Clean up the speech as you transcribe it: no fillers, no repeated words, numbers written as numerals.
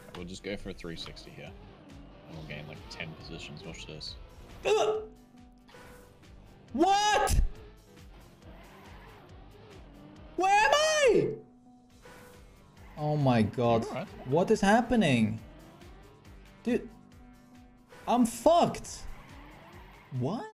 We'll just go for a 360 here. And we'll gain like 10 positions. Watch this. What? Where am I? Oh my god. Right. What is happening? Dude, I'm fucked. What?